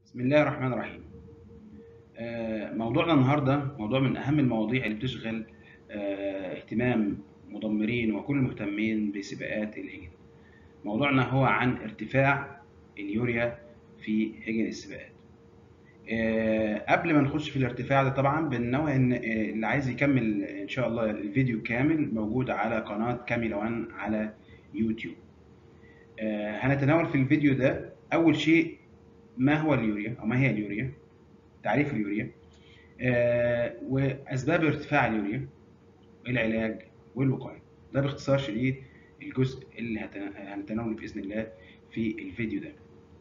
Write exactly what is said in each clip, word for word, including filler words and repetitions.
بسم الله الرحمن الرحيم. آه، موضوعنا النهارده موضوع من أهم المواضيع اللي بتشغل آه، اهتمام مدمرين وكل المهتمين بسباقات الهجن. موضوعنا هو عن ارتفاع اليوريا في هجن السباقات. آه، قبل ما نخش في الارتفاع ده طبعا بننوه ان آه، اللي عايز يكمل ان شاء الله الفيديو كامل موجود على قناة كاميلا وان على يوتيوب. آه، هنتناول في الفيديو ده اول شيء ما هو اليوريا او ما هي اليوريا، تعريف اليوريا، آه، واسباب ارتفاع اليوريا، العلاج والوقايه. ده باختصار شديد الجزء اللي هتن- هنتناوله باذن الله في الفيديو ده.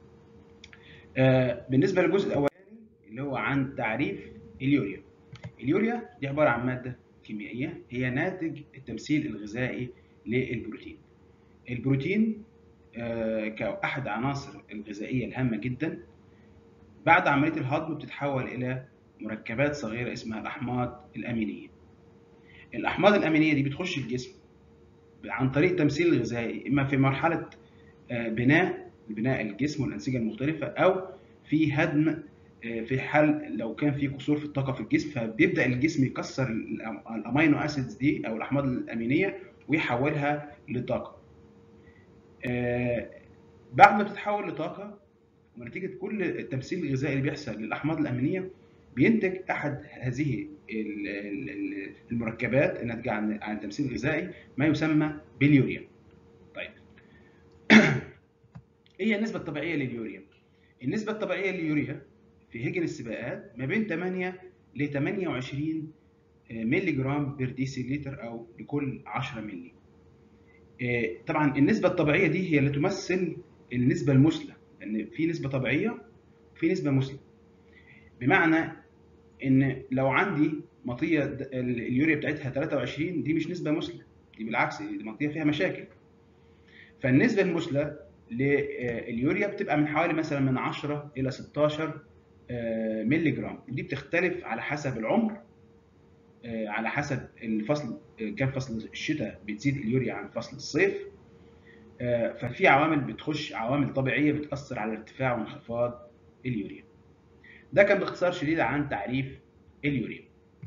آه، بالنسبه للجزء الاولاني اللي هو عن تعريف اليوريا. اليوريا دي عباره عن ماده كيميائيه هي ناتج التمثيل الغذائي للبروتين. البروتين آه، كأحد عناصر الغذائية الهامة جدا، بعد عملية الهضم بتتحول إلى مركبات صغيرة اسمها الأحماض الأمينية. الأحماض الأمينية دي بتخش الجسم عن طريق تمثيل الغذائي، إما في مرحلة آه، بناء بناء الجسم والأنسجة المختلفة، أو في هدم آه، في حال لو كان في قصور في الطاقة في الجسم، فبيبدأ الجسم يكسر الأم- الأمينو أسيدز دي أو الأحماض الأمينية ويحولها لطاقة. آه، بعد ما بتتحول لطاقة ونتيجة كل التمثيل الغذائي اللي بيحصل للأحماض الأمينية، بينتج أحد هذه ال- ال- ال- المركبات الناتجة عن عن التمثيل الغذائي ما يسمى باليوريا. طيب، ايه هي النسبة الطبيعية لليوريا؟ النسبة الطبيعية لليوريا في هجن السباقات ما بين ثمانية ل ثمانية وعشرين مللي جرام بير ديسيليتر أو لكل عشرة مللي. آه، طبعا النسبة الطبيعية دي هي اللي تمثل النسبة المثلى، لأن في نسبة طبيعية وفي نسبة مثلى. بمعنى ان لو عندي مطيه د- اليوريا بتاعتها ثلاثة وعشرين، دي مش نسبه مثلى، دي بالعكس دي مطيه فيها مشاكل. فالنسبه المثلى لليوريا بتبقى من حوالي مثلا من عشرة الى ستاشر آه، مللي جرام، ودي بتختلف على حسب العمر، آه، على حسب الفصل. آه، كان فصل الشتاء بتزيد اليوريا عن فصل الصيف. آه، ففي عوامل بتخش، عوامل طبيعيه بتاثر على ارتفاع وانخفاض اليوريا. ده كان باختصار شديد عن تعريف اليوريا.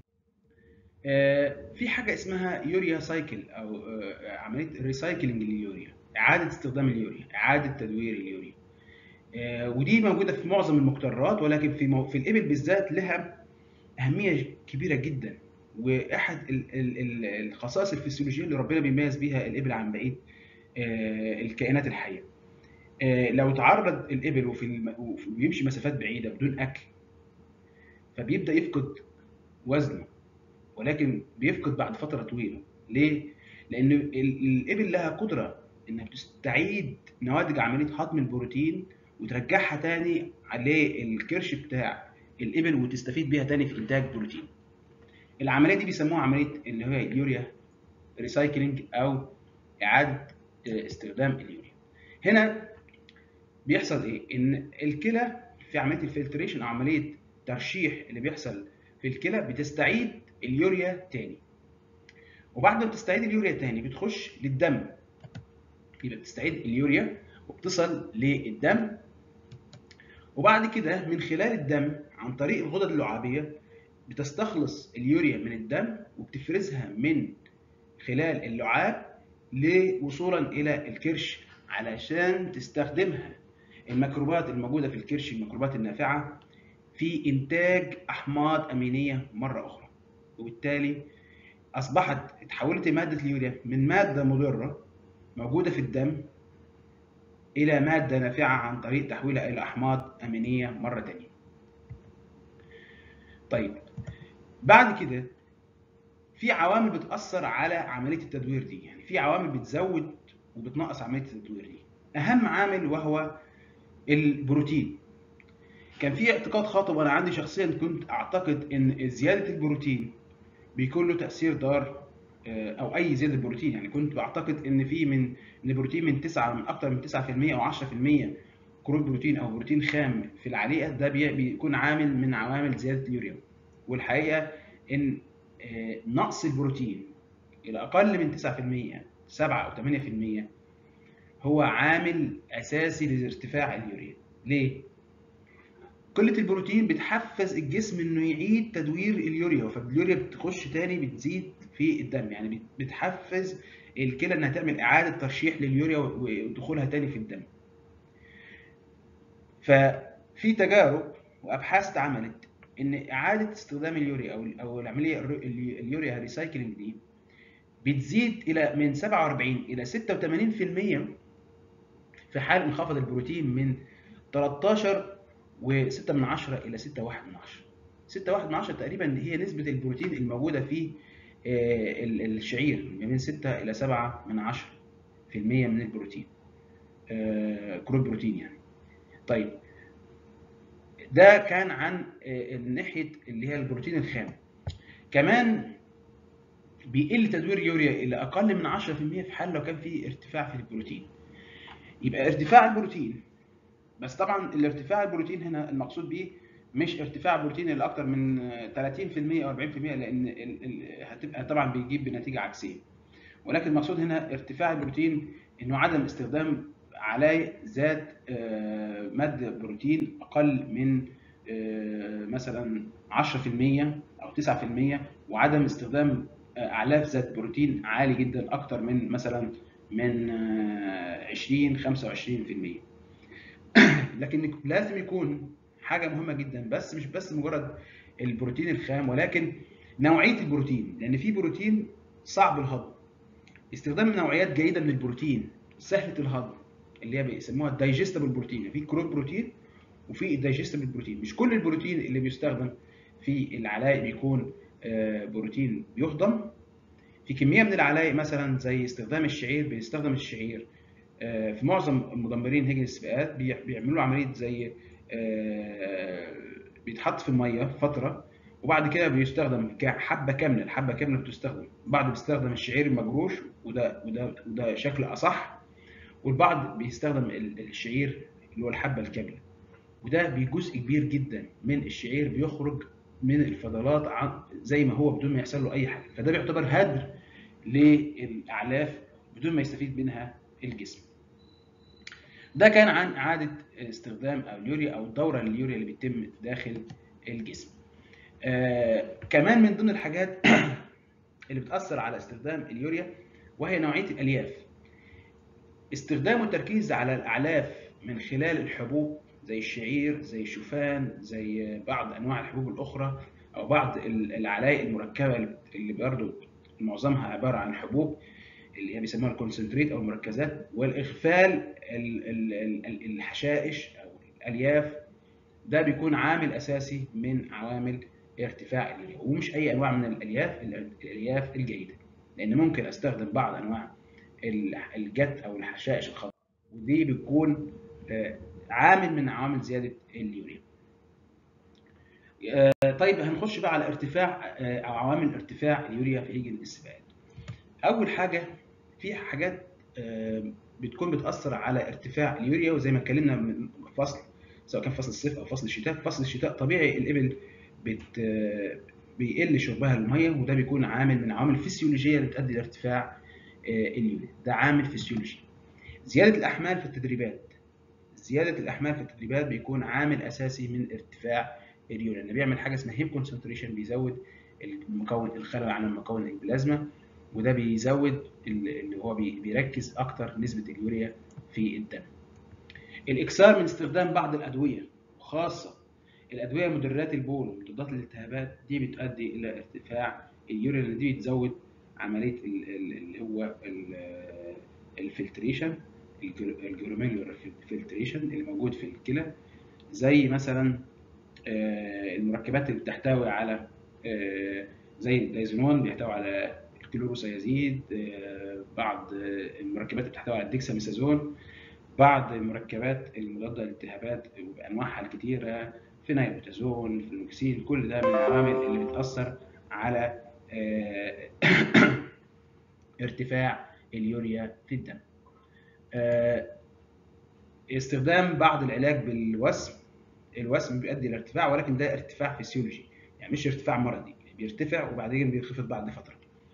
آه، في حاجه اسمها يوريا سايكل او آه، عمليه ريسايكلينج لليوريا، اعاده استخدام اليوريا، اعاده تدوير اليوريا. آه، ودي موجوده في معظم المقترات، ولكن في مو- في الابل بالذات لها اهميه كبيره جدا، واحد ال- ال- ال- الخصائص الفسيولوجيه اللي ربنا بيميز بيها الابل عن بقيه آه، الكائنات الحيه. آه، لو تعرض الابل وفي الم- وفي- ويمشي مسافات بعيده بدون اكل، فبيبدا يفقد وزنه، ولكن بيفقد بعد فترة طويلة. ليه؟ لأن ال- الإبل لها قدرة إنها تستعيد نواتج عملية هضم البروتين وترجعها تاني على الكرش بتاع الإبل وتستفيد بيها تاني في إنتاج بروتين. العملية دي بيسموها عملية اللي هي اليوريا ريسايكلينج أو إعادة استخدام اليوريا. هنا بيحصل إيه؟ إن الكلى في عملية الفلتريشن أو عملية ترشيح اللي بيحصل في الكلى بتستعيد اليوريا تاني، وبعد ما بتستعيد اليوريا تاني بتخش للدم. يبقى بتستعيد اليوريا وبتصل للدم، وبعد كده من خلال الدم عن طريق الغدد اللعابيه بتستخلص اليوريا من الدم وبتفرزها من خلال اللعاب لوصولا الى الكرش علشان تستخدمها الميكروبات الموجوده في الكرش، الميكروبات النافعه، في انتاج احماض امينيه مره اخرى. وبالتالي اصبحت اتحولت ماده اليوريا من ماده مضره موجوده في الدم الى ماده نافعه عن طريق تحويلها الى احماض امينيه مره تانية. طيب، بعد كده في عوامل بتاثر على عمليه التدوير دي، يعني في عوامل بتزود وبتنقص عمليه التدوير دي. اهم عامل وهو البروتين. كان في اعتقاد خاطئ، وانا عندي شخصيا كنت اعتقد ان زياده البروتين بيكون له تاثير ضار، آه، او اي زياده بروتين. يعني كنت بعتقد ان في من ان البروتين من تسعة من اكتر من تسعة في المية او عشرة في المية كروت بروتين او بروتين خام في العليقه، ده بي- بيكون عامل من عوامل زياده اليوريا. والحقيقه ان آه، نقص البروتين الى اقل من تسعة في المية، سبعة او ثمانية في المية، هو عامل اساسي لارتفاع اليوريا. ليه؟ قله البروتين بتحفز الجسم انه يعيد تدوير اليوريا، فاليوريا بتخش تاني بتزيد في الدم، يعني بتحفز الكلى انها تعمل اعاده ترشيح لليوريا ودخولها تاني في الدم. ففي تجارب وابحاث اتعملت ان اعاده استخدام اليوريا او او العمليه اليوريا ريسايكلينج دي بتزيد الى من سبعة وأربعين الى ستة وثمانين بالمئة في حال انخفض البروتين من تلتاشر وستة من عشرة الى ستة وواحد من عشرة. ستة وواحد من عشرة تقريبا هي نسبه البروتين الموجوده في الشعير، ما بين ستة الى سبعة من عشرة في المية من البروتين، كروت بروتين يعني. طيب ده كان عن الناحيه اللي هي البروتين الخام. كمان بيقل تدوير اليوريا الى اقل من عشرة في المية في حال لو كان في ارتفاع في البروتين. يبقى ارتفاع البروتين، بس طبعا الارتفاع البروتين هنا المقصود به مش ارتفاع البروتين اللي اكتر من ثلاثين في المية او أربعين في المية، لان هتبقى طبعا بيجيب بنتيجه عكسيه، ولكن المقصود هنا ارتفاع البروتين انه عدم استخدام علاء ذات ماده بروتين اقل من مثلا عشرة في المية او تسعة في المية، وعدم استخدام اعلاف ذات بروتين عالي جدا اكتر من مثلا من عشرين خمسة وعشرين في المية. لكن لازم يكون حاجه مهمه جدا، بس مش بس مجرد البروتين الخام، ولكن نوعيه البروتين، لان في بروتين صعب الهضم. استخدام نوعيات جيده من البروتين سهله الهضم اللي هي بيسموها الدايجستبل بروتين، في كروت بروتين وفي الدايجستبل بروتين. مش كل البروتين اللي بيستخدم في العلاء بيكون بروتين بيهضم. في كميه من العلاء مثلا زي استخدام الشعير، بيستخدم الشعير في معظم مدمرين هجن السباقات بيعملوا عمليه زي بيتحط في الميه فتره وبعد كده بيستخدم كحبه كامله. الحبه كامله بتستخدم، بعض بيستخدم الشعير المجروش وده وده وده شكل اصح، والبعض بيستخدم الشعير اللي هو الحبه الكامله، وده بجزء كبير جدا من الشعير بيخرج من الفضلات زي ما هو بدون ما يحصل له اي حاجه، فده بيعتبر هدر للاعلاف بدون ما يستفيد منها الجسم. ده كان عن اعاده استخدام اليوريا او الدوره لليوريا اللي بتتم داخل الجسم. آه كمان من ضمن الحاجات اللي بتاثر على استخدام اليوريا وهي نوعيه الالياف. استخدام والتركيز على الاعلاف من خلال الحبوب زي الشعير، زي الشوفان، زي بعض انواع الحبوب الاخرى، او بعض العلايق المركبه اللي برضه معظمها عباره عن حبوب اللي هي بيسموها الكونسنتريت او المركزات، والاغفال الحشائش او الالياف، ده بيكون عامل اساسي من عوامل ارتفاع اليوريا. ومش اي انواع من الالياف، الالياف الجيده، لان ممكن استخدم بعض انواع الجت او الحشائش الخضراء، ودي بتكون عامل من عوامل زياده اليوريا. طيب هنخش بقى على ارتفاع او عوامل ارتفاع اليوريا في هيجن السباقات. اول حاجه في حاجات بتكون بتاثر على ارتفاع اليوريا، وزي ما اتكلمنا من فصل سواء كان فصل الصيف او فصل الشتاء. فصل الشتاء طبيعي الابل بت بيقل شربها للميه، وده بيكون عامل من عوامل الفسيولوجيه اللي بتؤدي لارتفاع اليوريا، ده عامل فسيولوجي. زياده الاحمال في التدريبات، زياده الاحمال في التدريبات بيكون عامل اساسي من ارتفاع اليوريا، لانه بيعمل حاجه اسمها هيم كونسنتريشن، بيزود المكون الخلوي عن المكون البلازما، وده بيزود اللي هو بيركز اكتر نسبه اليوريا في الدم. الاكثار من استخدام بعض الادويه، وخاصه الادويه مدرات البول ومضادات الالتهابات، دي بتؤدي الى ارتفاع اليوريا، اللي دي بتزود عمليه اللي هو الفلتريشن، الجلوميرولار فلتريشن اللي موجود في الكلى، زي مثلا المركبات اللي بتحتوي على زي الدايزونون بيحتوي على الكلوروسيازيد، بعض المركبات اللي بتحتوي على الديكساميثازون، بعض المركبات المضاده للالتهابات بانواعها الكثيره، فينايلبوتازون، فلوكسين، كل ده من العوامل اللي بتاثر على ارتفاع اليوريا في الدم. استخدام بعض العلاج بالوسم، الوسم بيؤدي لارتفاع، ولكن ده ارتفاع فسيولوجي يعني مش ارتفاع مرضي، بيرتفع وبعدين بينخفض بعد فتره.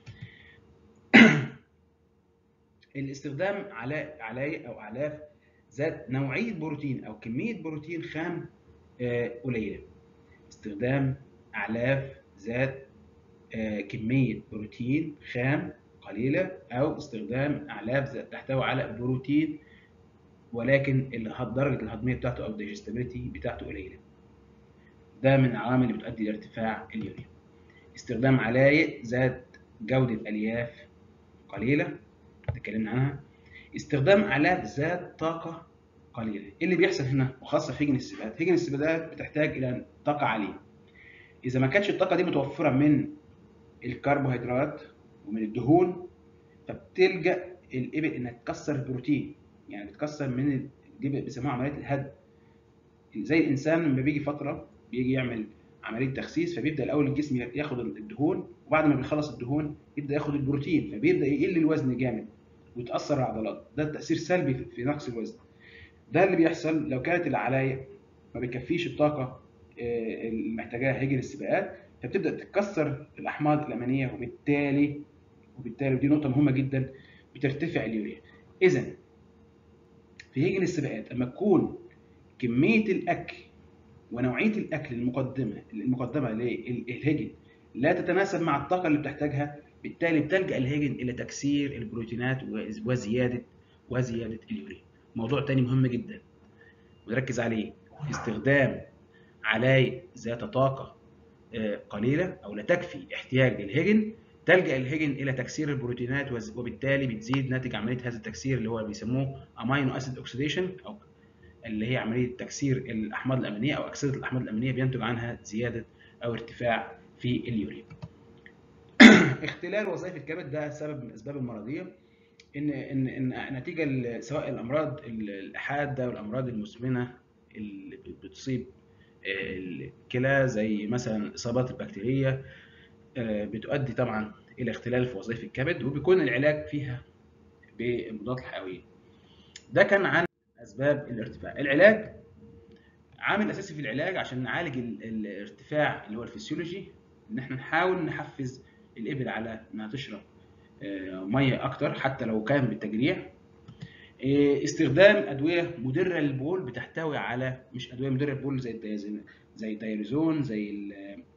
الاستخدام علاء علايق او اعلاف ذات نوعيه بروتين او كميه بروتين خام قليله. استخدام اعلاف ذات كميه بروتين خام قليله، او استخدام اعلاف تحتوي على بروتين ولكن درجه الهضميه بتاعته او الديجستابيلتي بتاعته قليله. ده من العوامل اللي بتؤدي لارتفاع اليوريا. استخدام علايق ذات جوده الياف قليله، اتكلمنا عنها. استخدام اعلاف ذات طاقه قليله. ايه اللي بيحصل هنا وخاصه في هجن السباقات؟ هجن السباقات بتحتاج الى طاقه عاليه. اذا ما كانتش الطاقه دي متوفره من الكربوهيدرات ومن الدهون، فبتلجا الابل انها تكسر البروتين، يعني بتكسر من دي بيسموها عمليه الهدم. زي الانسان لما بيجي فتره بيجي يعمل عمليه تخسيس، فبيبدا الاول الجسم ياخد الدهون، وبعد ما بيخلص الدهون يبدا ياخد البروتين، فبيبدا يقل الوزن جامد ويتاثر العضلات. ده تاثير سلبي في نقص الوزن. ده اللي بيحصل لو كانت العلايق ما بيكفيش الطاقه اللي محتاجاها هجن السباقات، فبتبدا تتكسر الاحماض الامينيه، وبالتالي وبالتالي ودي نقطه مهمه جدا، بترتفع اليوريا. اذا في هجن السباقات اما تكون كميه الاكل ونوعيه الاكل المقدمه المقدمه للهجن لا تتناسب مع الطاقه اللي بتحتاجها، بالتالي بتلجا الهجن الى تكسير البروتينات وزياده وزياده اليوريا. موضوع تاني مهم جدا ونركز عليه، استخدام علايق ذات طاقه قليله او لا تكفي احتياج للهجن، تلجا الهجن الى تكسير البروتينات، وبالتالي بتزيد ناتج عمليه هذا التكسير اللي هو بيسموه امينو اسيد اوكسيديشن، او اللي هي عمليه تكسير الاحماض الامينيه او اكسده الاحماض الامينيه، بينتج عنها زياده او ارتفاع في اليوريا. اختلال وظائف الكبد ده سبب من الاسباب المرضيه، ان ان ان نتيجه سواء الامراض الحاده والامراض المزمنه اللي بتصيب الكلى، زي مثلا الاصابات البكتيريه، بتؤدي طبعا الى اختلال في وظائف الكبد، وبيكون العلاج فيها بالمضادات الحيويه. ده كان عن اسباب الارتفاع. العلاج عامل اساسي في العلاج عشان نعالج الارتفاع اللي هو الفسيولوجي، ان احنا نحاول نحفز الابل على انها تشرب ميه اكتر حتى لو كان بالتجريع. استخدام ادويه مدره للبول بتحتوي على، مش ادويه مدره للبول زي الدايزين زي الدايريزون، زي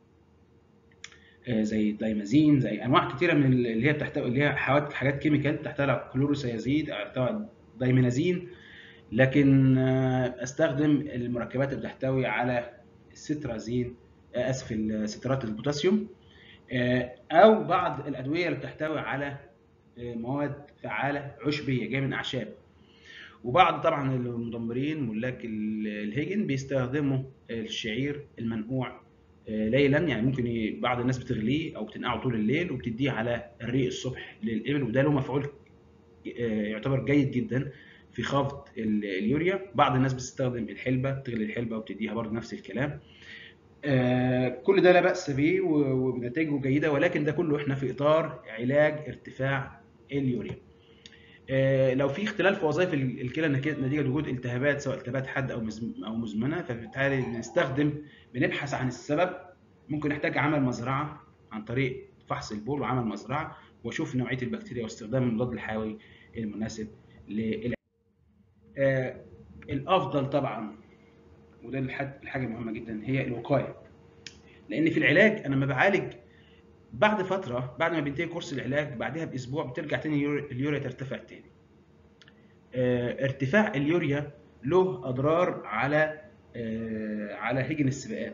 زي الدايمازين، زي انواع كتيره من اللي هي بتحتوي اللي هي حاجات كيميكال تحتوي على كلوروسيازيد او تحتوي دايمينازين. لكن استخدم المركبات اللي بتحتوي على السترازين، اسف سترات البوتاسيوم، او بعض الادويه اللي بتحتوي على مواد فعاله عشبيه جايه من اعشاب. وبعض طبعا المدمرين ملاك الهجن بيستخدموا الشعير المنقوع ليلا، يعني ممكن بعض الناس بتغليه او بتنقعه طول الليل وبتديه على الريق الصبح للابل، وده له مفعول يعتبر جيد جدا في خفض اليوريا. بعض الناس بتستخدم الحلبه، بتغلي الحلبه وبتديها برضه نفس الكلام. كل ده لا باس به ونتائجه جيده، ولكن ده كله احنا في اطار علاج ارتفاع اليوريا. لو في اختلال في وظائف الكلى نتيجه وجود التهابات، سواء التهابات حاده او او مزمنه، فبالتالي بنستخدم بنبحث عن السبب. ممكن نحتاج عمل مزرعه عن طريق فحص البول وعمل مزرعه واشوف نوعيه البكتيريا واستخدام المضاد الحيوي المناسب للعلاج. آه الافضل طبعا، وده الحاجه المهمه جدا، هي الوقايه. لان في العلاج انا لما بعالج بعد فتره، بعد ما بينتهي كورس العلاج بعدها باسبوع بترجع تاني اليوريا ترتفع تاني. اه ارتفاع اليوريا له اضرار على اه على هجن السباقات،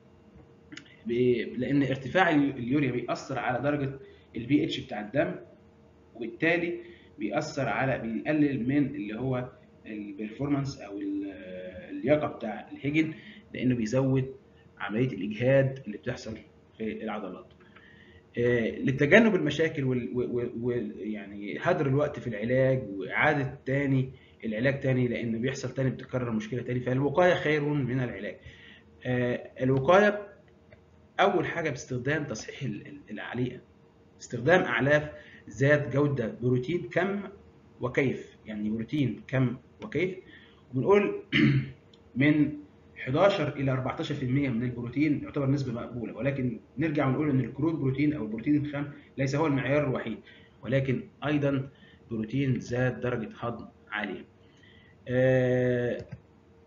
لان ارتفاع اليوريا بيأثر على درجه البي اتش بتاع الدم، وبالتالي بيأثر على بيقلل من اللي هو البرفورمانس او اللياقه بتاع الهجن، لانه بيزود عمليه الاجهاد اللي بتحصل في العضلات. لتجنب المشاكل ويعني هدر الوقت في العلاج واعاده تاني العلاج تاني، لان بيحصل تاني بتكرر المشكله تاني، فالوقايه خير من العلاج. الوقايه اول حاجه باستخدام تصحيح العليقه، استخدام اعلاف ذات جوده بروتين كم وكيف، يعني بروتين كم وكيف. وبنقول من حداشر الى اربعتاشر بالمئة من البروتين يعتبر نسبه مقبوله، ولكن نرجع ونقول ان الكرود بروتين او البروتين الخام ليس هو المعيار الوحيد، ولكن ايضا بروتين ذات درجه هضم عاليه.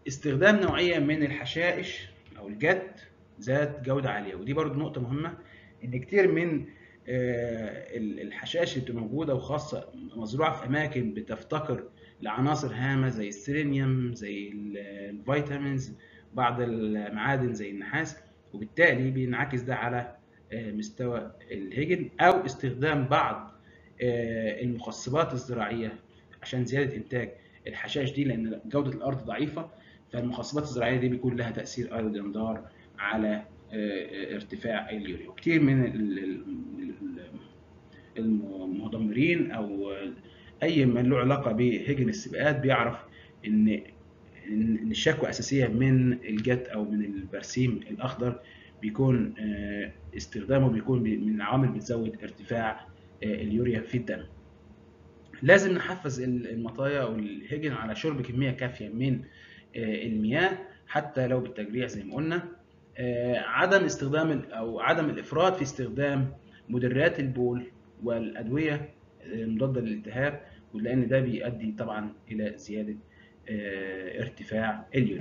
استخدام نوعيه من الحشائش او الجد ذات جوده عاليه، ودي برضو نقطه مهمه، ان كتير من آه، الحشائش اللي بتبقى موجوده وخاصه مزروعه في اماكن بتفتقر لعناصر هامه زي السيلينيوم، زي ال- الفيتامينز، بعض المعادن زي النحاس، وبالتالي بينعكس ده على آه، مستوى الهجن، او استخدام بعض آه، المخصبات الزراعيه عشان زياده انتاج الحشائش دي، لان جوده الارض ضعيفه، فالمخصبات الزراعيه دي بيكون لها تاثير ايضا ضار على آه، ارتفاع اليوريا. وكتير من ال- ال- ال- المدمرين او اي من له علاقه بهجن السباقات بيعرف ان ان الشكوى اساسيه من الجت او من البرسيم الاخضر بيكون آه، استخدامه بيكون من العوامل بتزود ارتفاع آه، اليوريا في الدم. لازم نحفز المطايا او الهجن على شرب كميه كافيه من آه، المياه حتى لو بالتجريع زي ما قلنا. آه، عدم استخدام او عدم الافراط في استخدام مدرات البول والادويه المضاده للالتهاب، ولان ده بيؤدي طبعا الى زياده آه، ارتفاع اليوريا.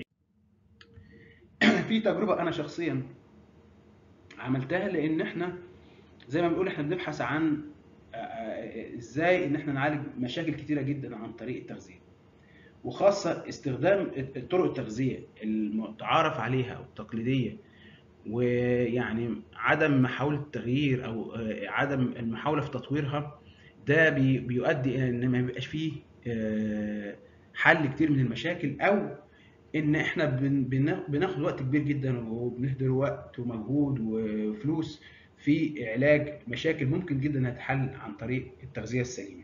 في تجربه انا شخصيا عملتها، لان احنا زي ما بنقول احنا بنبحث عن آه، آه، ازاي ان احنا نعالج مشاكل كتيره جدا عن طريق التغذيه، وخاصة استخدام طرق التغذية المتعارف عليها أو التقليدية، ويعني عدم محاولة التغيير أو آه، عدم المحاولة في تطويرها، ده بي- بيؤدي إلى إن ما بيبقاش فيه آه، حل كتير من المشاكل، أو إن إحنا بن- بنا- بناخد وقت كبير جدا وبنهدر وقت ومجهود وفلوس في علاج مشاكل ممكن جدا هتحل عن طريق التغذية السليمة.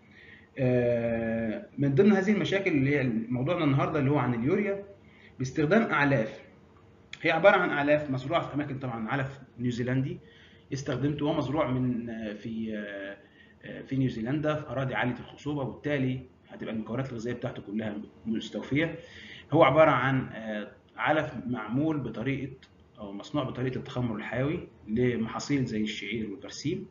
آه، من ضمن هذه المشاكل اللي هي موضوعنا النهارده اللي هو عن اليوريا باستخدام اعلاف. هي عباره عن اعلاف مزروعه في اماكن، طبعا علف نيوزيلندي استخدمته، وهو مزروع من آه، في آه، آه، في نيوزيلندا في اراضي عاليه الخصوبه، وبالتالي هتبقى المكونات الغذائيه بتاعته كلها مستوفيه. هو عباره عن آه، علف معمول بطريقه او مصنوع بطريقه التخمر الحيوي لمحاصيل زي الشعير والبرسيم،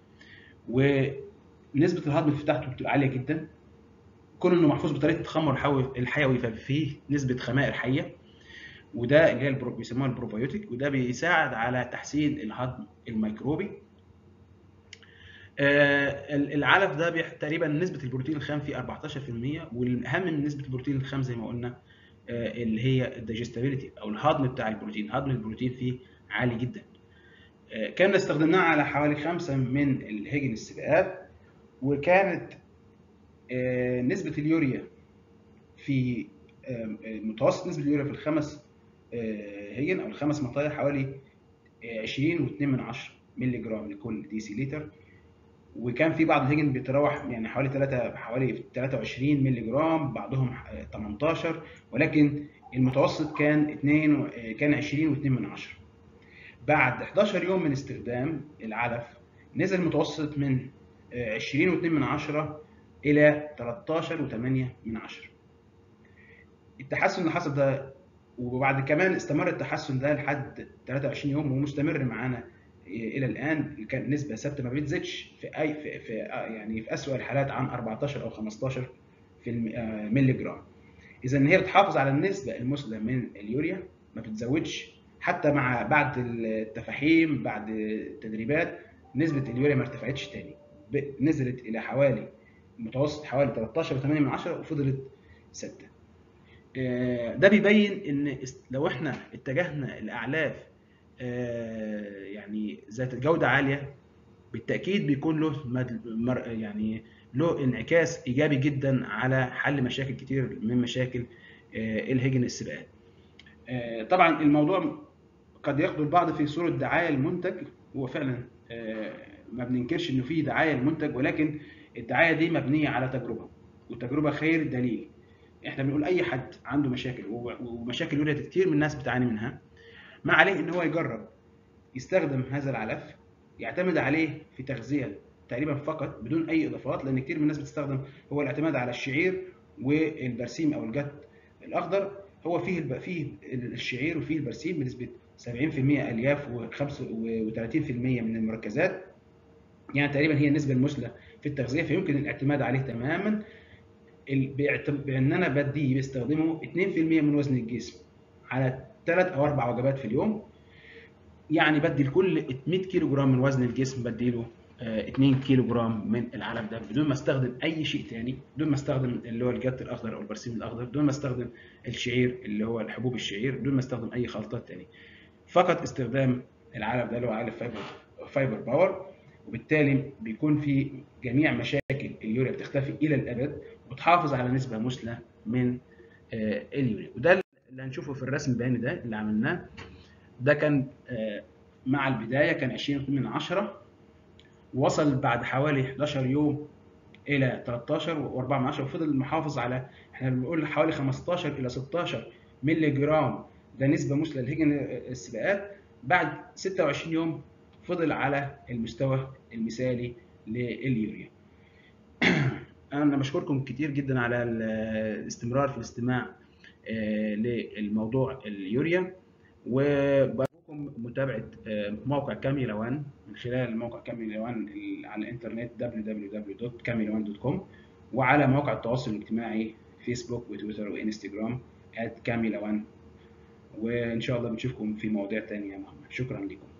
ونسبه الهضم بتاعته بتبقى عاليه جدا. كون انه محفوظ بطريقه التخمر الحيوي الحيوي ففيه نسبه خمائر حيه، وده اللي هي البرو... بيسموها البروبيوتيك، وده بيساعد على تحسين الهضم الميكروبي. آه، العلف ده بيح... تقريبا نسبه البروتين الخام فيه أربعتاشر في المية، والاهم من نسبه البروتين الخام زي ما قلنا آه، اللي هي الدايجستابيليتي او الهضم بتاع البروتين، هضم البروتين فيه عالي جدا. آه، كنا استخدمناه على حوالي خمسة من الهجن السباقات، وكانت آه، نسبه اليوريا في آم، آه، متوسط نسبة اليوريا في الخمس آه، هجن أو الخمس مطايا حوالي آه، عشرين واتنين من عشرة مللي جرام لكل ديسي لتر، وكان في بعض الهجن بيتراوح يعني حوالي ثلاثة حوالي تلاتة وعشرين مللي جرام، بعضهم آه، تمنتاشر، ولكن المتوسط كان اتنين و- آه، كان عشرين واتنين من عشرة. بعد حداشر يوم من استخدام العلف نزل المتوسط من آه، عشرين واتنين من عشرة إلى تلتاشر وتمانية من عشرة. التحسن اللي حصل ده، وبعد كمان استمر التحسن ده لحد تلاتة وعشرين يوم ومستمر معانا الى الان، كان نسبه ثابته ما بتزيدش في اي في, في يعني في اسوأ الحالات عن أربعتاشر او خمستاشر في الملي جرام. اذا هي بتحافظ على النسبه المثلى من اليوريا، ما بتزودش حتى مع بعد التفاحيم بعد التدريبات، نسبه اليوريا ما ارتفعتش تاني، نزلت الى حوالي متوسط حوالي تلتاشر وتمانية من عشرة وفضلت ثابته. آه، ده بيبين ان لو احنا اتجهنا لاعلاف آه، يعني ذات جوده عاليه، بالتاكيد بيكون له مد- مر- يعني له انعكاس ايجابي جدا على حل مشاكل كتير من مشاكل آه، الهجن السباقات. آه، طبعا الموضوع قد ياخد البعض في صوره دعايه المنتج، هو فعلا آه، ما بننكرش انه في دعايه المنتج، ولكن الدعايه دي مبنيه على تجربه، والتجربه خير دليل. احنا بنقول اي حد عنده مشاكل، ومشاكل يوريا كتير من الناس بتعاني منها، ما عليه ان هو يجرب يستخدم هذا العلف، يعتمد عليه في تغذيه تقريبا فقط بدون اي اضافات، لان كتير من الناس بتستخدم هو الاعتماد على الشعير والبرسيم او الجت الاخضر. هو فيه الب... فيه الشعير وفيه البرسيم بنسبه سبعين في المية الياف وتلاتين في المية من المركزات، يعني تقريبا هي النسبه المثلى في التغذيه، فيمكن الاعتماد عليه تماما. ال- باعتب- بان انا بديه بستخدمه اتنين في المية من وزن الجسم على ثلاث او اربع وجبات في اليوم. يعني بدي لكل مية كيلو جرام من وزن الجسم بديله آه، اتنين كيلو جرام من العلف ده، بدون ما استخدم اي شيء تاني، بدون ما استخدم اللي هو الجت الاخضر او البرسيم الاخضر، بدون ما استخدم الشعير اللي هو الحبوب الشعير، بدون ما استخدم اي خلطات تاني، فقط استخدام العلف ده اللي هو علف فايبر فايبر باور. وبالتالي بيكون في جميع مشاكل اليوريا بتختفي الى الابد، وبتحافظ على نسبه مثلى من آه، اليوريا. وده اللي هنشوفه في الرسم البياني ده اللي عملناه. ده كان آه، مع البدايه كان عشرين من عشرة، وصل بعد حوالي حداشر يوم الى تلتاشر و4 من عشرة، وفضل محافظ على، احنا بنقول حوالي خمستاشر الى ستاشر مللي جرام، ده نسبه مثلى لهجن السباقات. بعد ستة وعشرين يوم فضل على المستوى المثالي لليوريا. انا بشكركم كتير جدا على الاستمرار في الاستماع آه، للموضوع اليوريا، وبرجوكم متابعة آه، موقع كاميلا وان من خلال موقع كاميلا وان على الانترنت دبليو دبليو دبليو دوت كاميلا وان دوت كوم، وعلى مواقع التواصل الاجتماعي فيسبوك وتويتر وانستجرام @كاميلا وان. وان شاء الله بنشوفكم في مواضيع تانية يا محمد. شكرا لكم.